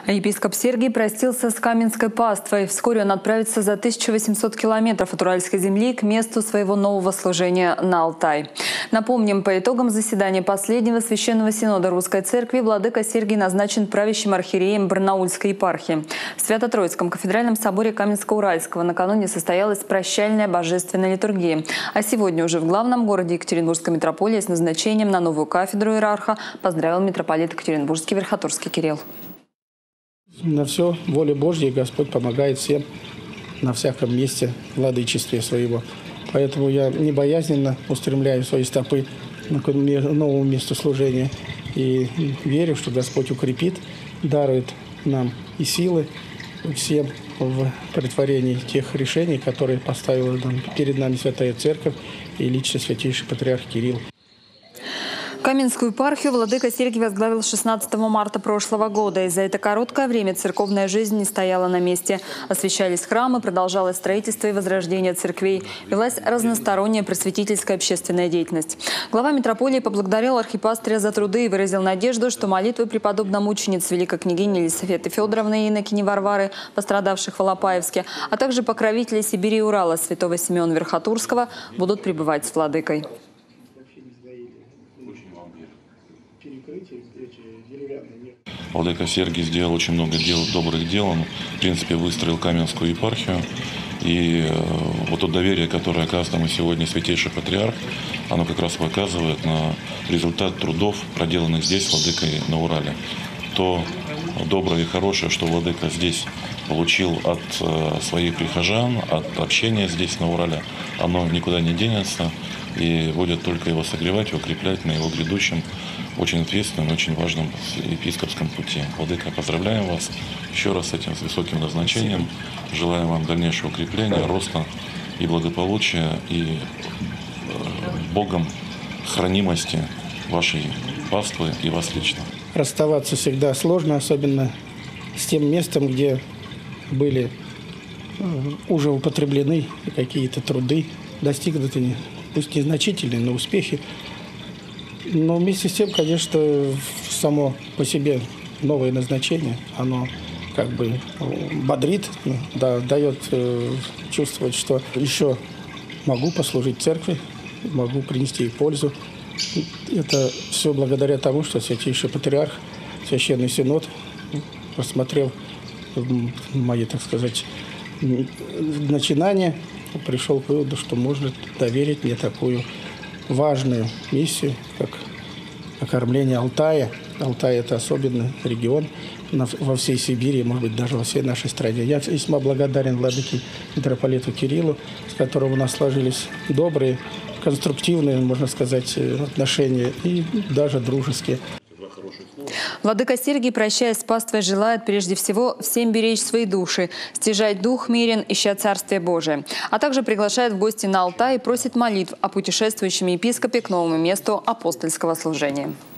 Епископ Сергий простился с Каменской паствой. Вскоре он отправится за 1800 километров от Уральской земли к месту своего нового служения на Алтай. Напомним, по итогам заседания последнего Священного Синода Русской Церкви владыка Сергий назначен правящим архиереем Барнаульской епархии. В Свято-Троицком кафедральном соборе Каменско-Уральского накануне состоялась прощальная божественная литургия. А сегодня уже в главном городе Екатеринбургской митрополии с назначением на новую кафедру иерарха поздравил митрополит Екатеринбургский Верхотурский Кирилл. На все воля Божья, Господь помогает всем на всяком месте владычестве своего. Поэтому я небоязненно устремляю свои стопы к новому месту служения и верю, что Господь укрепит, дарует нам и силы всем в претворении тех решений, которые поставила перед нами Святая Церковь и лично Святейший Патриарх Кирилл. Каменскую епархию владыка Сергий возглавил 16 марта прошлого года. И за это короткое время церковная жизнь не стояла на месте. Освящались храмы, продолжалось строительство и возрождение церквей. Велась разносторонняя просветительская общественная деятельность. Глава митрополии поблагодарил архипастыря за труды и выразил надежду, что молитвы преподобно-мучениц великой княгини Елисаветы Федоровны и инокини Варвары, пострадавших в Алапаевске, а также покровителей Сибири и Урала святого Симеона Верхотурского будут пребывать с владыкой. Владыка Сергий сделал очень много добрых дел. Он, в принципе, выстроил Каменскую епархию. И вот то доверие, которое оказано ему сегодня Святейший Патриарх, оно как раз показывает на результат трудов, проделанных здесь владыкой на Урале. То доброе и хорошее, что владыка здесь получил от своих прихожан, от общения здесь на Урале, оно никуда не денется и будет только его согревать и укреплять на его грядущем, очень ответственном, очень важном епископском пути. Владыка, поздравляем вас еще раз с этим высоким назначением. Желаем вам дальнейшего укрепления, роста и благополучия, и Богом хранимости вашей паствы и вас лично. Расставаться всегда сложно, особенно с тем местом, где были уже употреблены какие-то труды, достигнуты, пусть незначительные, но успехи. Но вместе с тем, конечно, само по себе новое назначение, оно как бы бодрит, да, дает чувствовать, что еще могу послужить церкви, могу принести ей пользу. Это все благодаря тому, что Святейший Патриарх, Священный Синод, рассмотрев мои, так сказать, начинания, пришел к выводу, что можно доверить мне такую важную миссию, как окормление Алтая. Алтай – это особенный регион во всей Сибири, может быть, даже во всей нашей стране. Я весьма благодарен владыке митрополиту Кириллу, с которым у нас сложились добрые, конструктивные, можно сказать, отношения и даже дружеские. Владыка Сергий, прощаясь с паствой, желает прежде всего всем беречь свои души, стяжать дух мирен, ища Царствие Божие. А также приглашает в гости на Алтай и просит молитв о путешествующем епископе к новому месту апостольского служения.